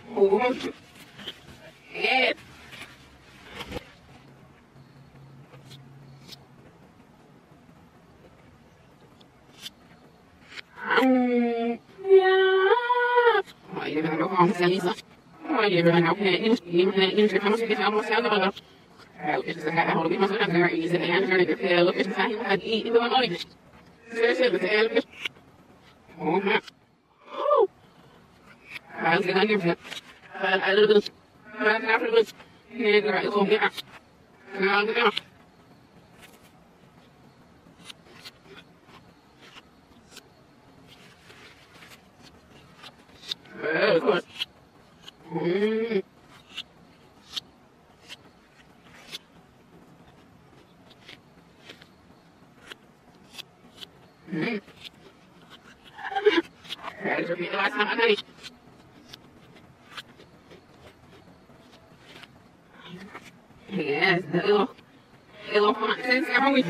Yeah. Yeah. Why you never know how to say this? Why you never know how to say this? You never know how to say this? I'm not saying that. It's a guy who makes us very easy to answer it. If look at the time I eat in the morning. Seriously, oh my. Oh. I was going to get I little bit. After this, it's all there. Of course. That's repeat the last time I did it. Yes, the little font says every week.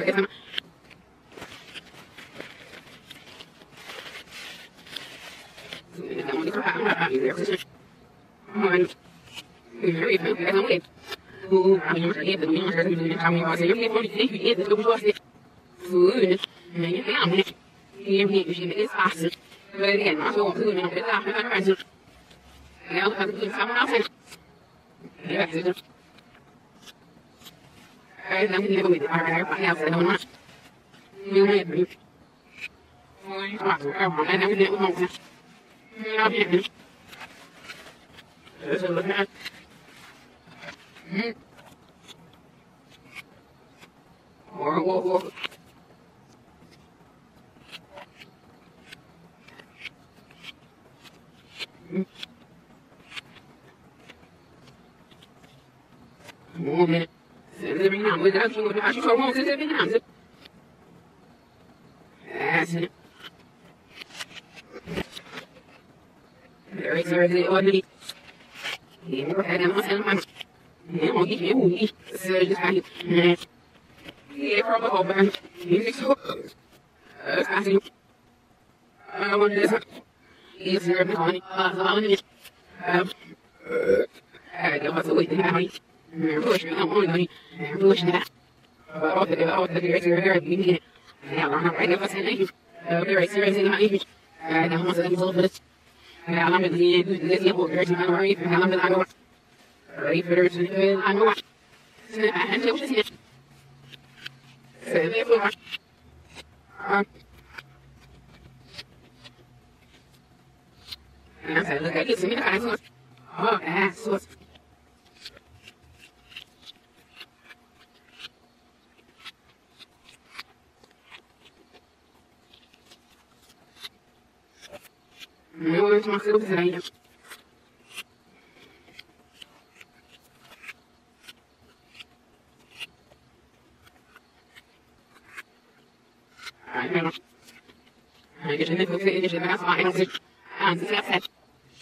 Very ordinary. He never had enough in my he said just how he from the whole band. He's so I want this. He's here in the morning. I don't have to wait to have money. Push me, I'm only money. Push that. All the very beginning. Yeah, I'm not right now. Thank you. Very serious in my I don't want to do all of this. I'm in the able to worry for how long I go. Ready for her to I know. And it was it. Therefore, and I said, look, I get some of the eyes. Oh, that's what. No, it's my little design. I don't know. I get in the book, it's the last line of it. And the last set.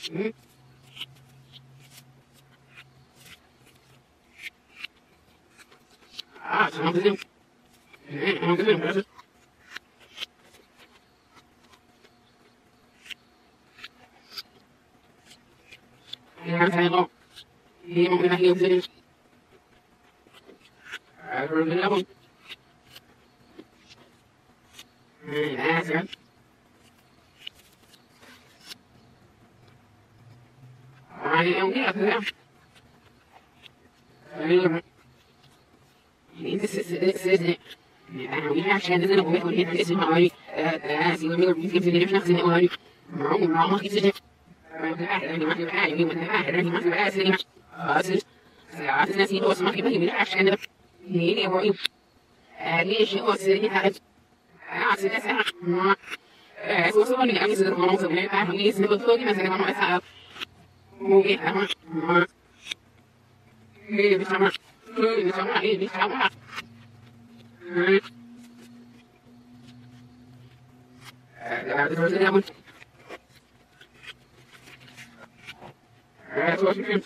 Ah, it's not the same. I'm not the same. I'm saying, oh, he won't be like you said. I've heard of that. That's right. I don't get that. This is it. We actually ended up with this in my as you remember, you give me nothing in my wrong, is it? That's what you can.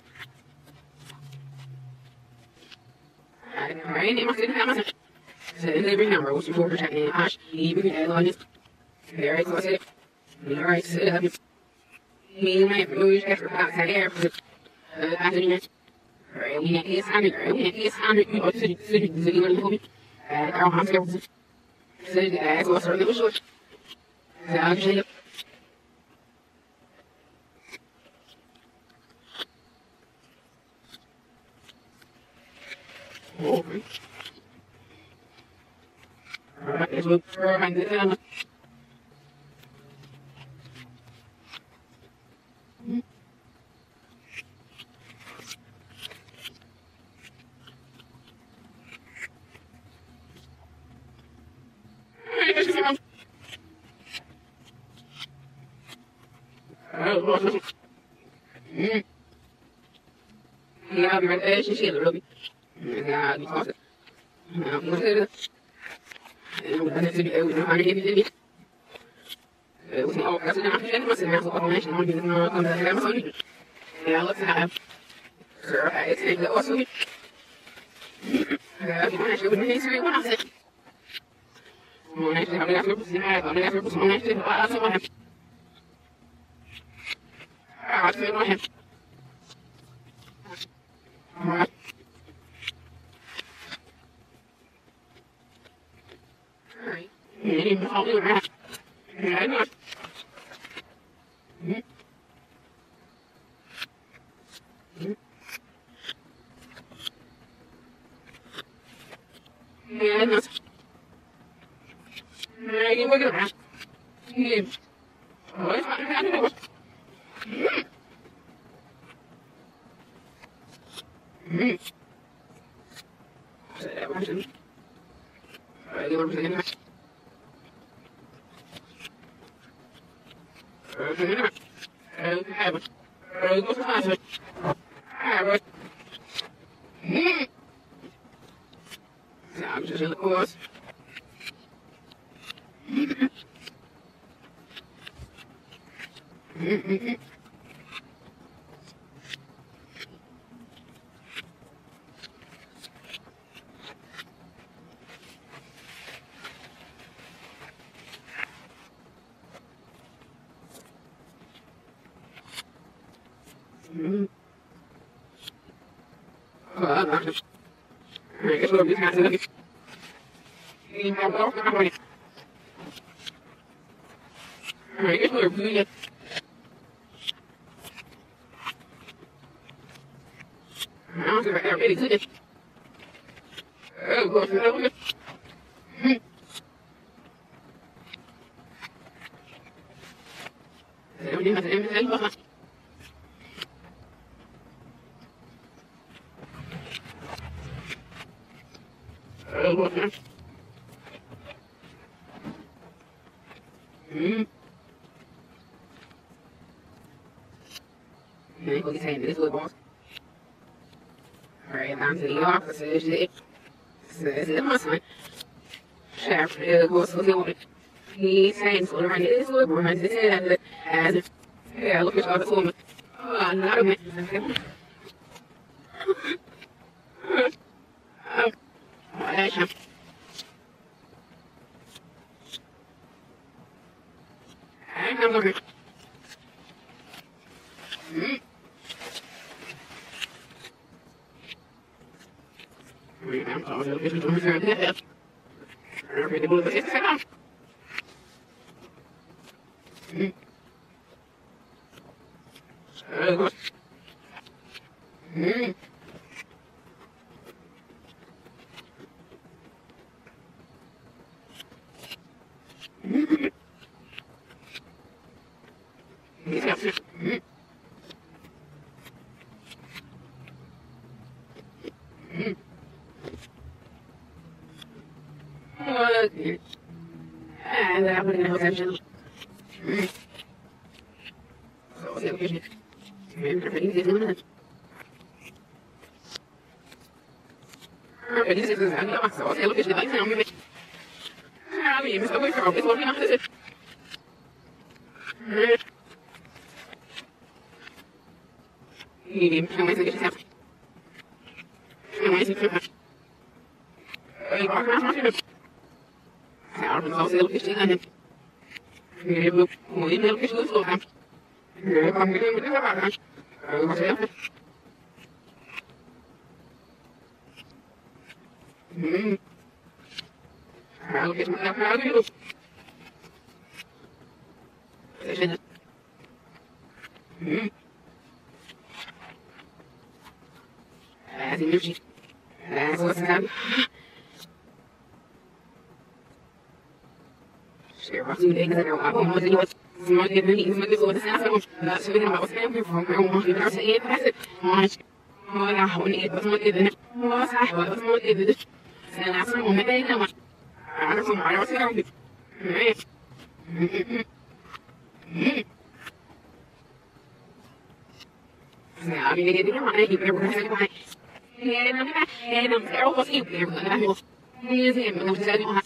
Right, it must have been so then they remember what you for protecting Ash, even on his very close. Alright, so مين فلوس كسر بعض سعر بعدين وين كيس عندك وين كيس عندك يبغى تسجل زي ما اللي أو هم سجل عايز وصل له وش زعل شيء اسمه عندنا يا بعد ايش يصير الربي يا بيتواصل مثلا انا سبي او انا جيبي وفي اوقات انا عشان مثلا ناخذ قرناش نقول انه كنا مسؤولين يا الله تعالى صراحه ايش لا وصل انا شو بدي يسوي وانا احسن وانا انا في بس انا في بس انا في اصلا عارفين واحد يعني بحاول معاه يعني الناس يعني بقدر معاه هو يسمع He's saying this little boss. Alright, I'm to the office. It's my son. Sheriff, goes to the he's saying, so around this little boy, as if, yeah, look at all the woman. Oh, not a man. I'm looking. And I'm going to have attention. So, I'm going to do that. I'll get myself out of you. As in energy. That's what's happening. Share what's in the eggs that are what do what's smart get really is what the sense of not so about what's happening from where we want to start to add pass it. Oh, now when it was more than what's happening, more than this. And that's the moment they know. I don't know, I don't know. Now, I mean, they get the money, you never have to and I'm terrible to you, but I will use him and tell you how.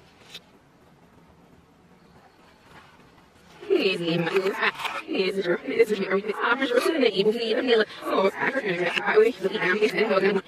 Easy, my is very I'm sure that you will need a meal. Oh, I wish that I'm getting it.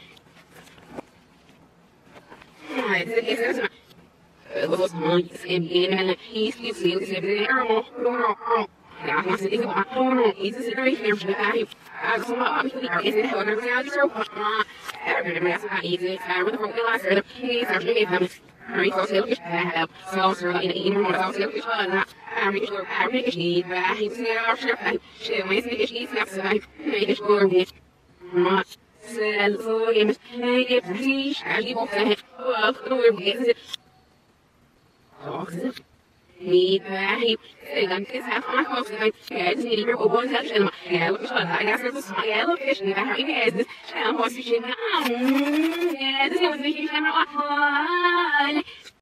Was money and he's everything. Ja, maar ze is ook gewoon iets te zien hier voor de I was not is it how they're going to so every mess I eat it I would have realized that he's actually gave them very close to have so sir in even more so to I reach for I make a need but he's there our chef and she ways to get she's next I made it for me much said so him hey please as you will say well we're getting it need that he I'm just half my folks like yeah just need your open section yeah look I guess there's a small yellow fish in there he has this and what's fishing yeah this is the huge camera